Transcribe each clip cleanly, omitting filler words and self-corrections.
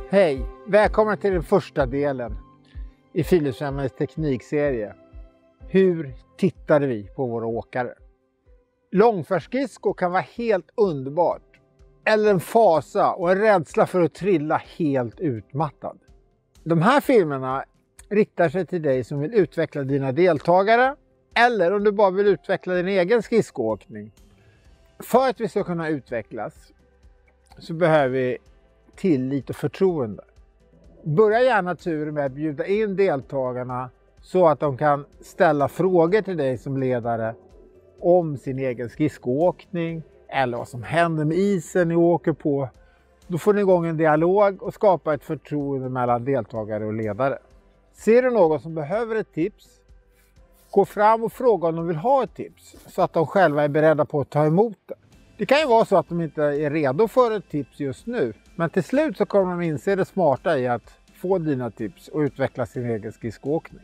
Hej! Välkomna till den första delen i Friluftsfrämjandets teknikserie. Hur tittade vi på våra åkare? Långfärdsskridsko kan vara helt underbart. Eller en fasa och en rädsla för att trilla helt utmattad. De här filmerna riktar sig till dig som vill utveckla dina deltagare. Eller om du bara vill utveckla din egen skridskoåkning. För att vi ska kunna utvecklas så behöver vi tillit och förtroende. Börja gärna turen med att bjuda in deltagarna så att de kan ställa frågor till dig som ledare om sin egen skridskoåkning eller vad som händer med isen ni åker på. Då får ni igång en dialog och skapa ett förtroende mellan deltagare och ledare. Ser du någon som behöver ett tips, gå fram och fråga om de vill ha ett tips så att de själva är beredda på att ta emot det. Det kan ju vara så att de inte är redo för ett tips just nu, men till slut så kommer de inse det smarta i att få dina tips och utveckla sin egen skridskoåkning.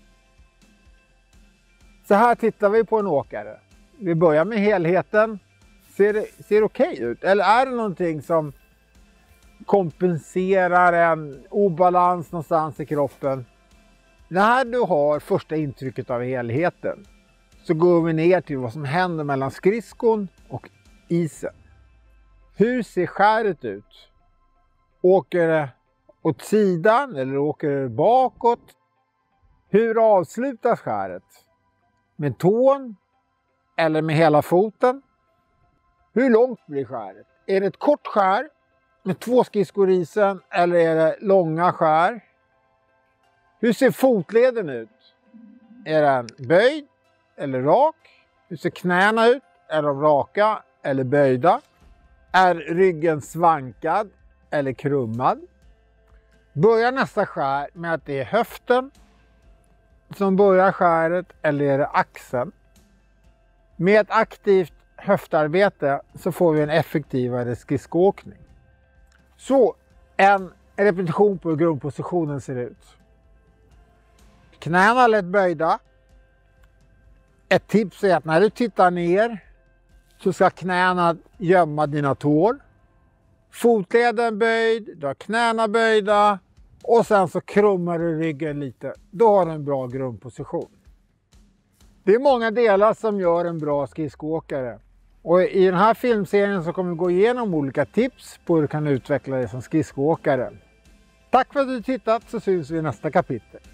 Så här tittar vi på en åkare. Vi börjar med helheten. Ser det okej ut? Eller är det någonting som kompenserar en obalans någonstans i kroppen? När du har första intrycket av helheten så går vi ner till vad som händer mellan skridskon och isen. Hur ser skäret ut? Åker det åt sidan eller åker det bakåt? Hur avslutas skäret? Med tån eller med hela foten? Hur långt blir skäret? Är det ett kort skär med 2 skridskor i isen eller är det långa skär? Hur ser fotleden ut? Är den böjd eller rak? Hur ser knäna ut? Är de raka eller böjda? Är ryggen svankad eller krummad? Börjar nästa skär med att det är höften som börjar skäret eller är det axeln? Med ett aktivt höftarbete så får vi en effektivare skridskoåkning. Så en repetition på hur grundpositionen ser ut. Knäna lätt böjda. Ett tips är att när du tittar ner så ska knäna gömma dina tår. Fotleden böjd, du har knäna böjda och sen så krummar du ryggen lite. Då har du en bra grundposition. Det är många delar som gör en bra skridskoåkare. Och i den här filmserien så kommer vi gå igenom olika tips på hur du kan utveckla dig som skridskoåkare. Tack för att du tittat, så syns vi i nästa kapitel.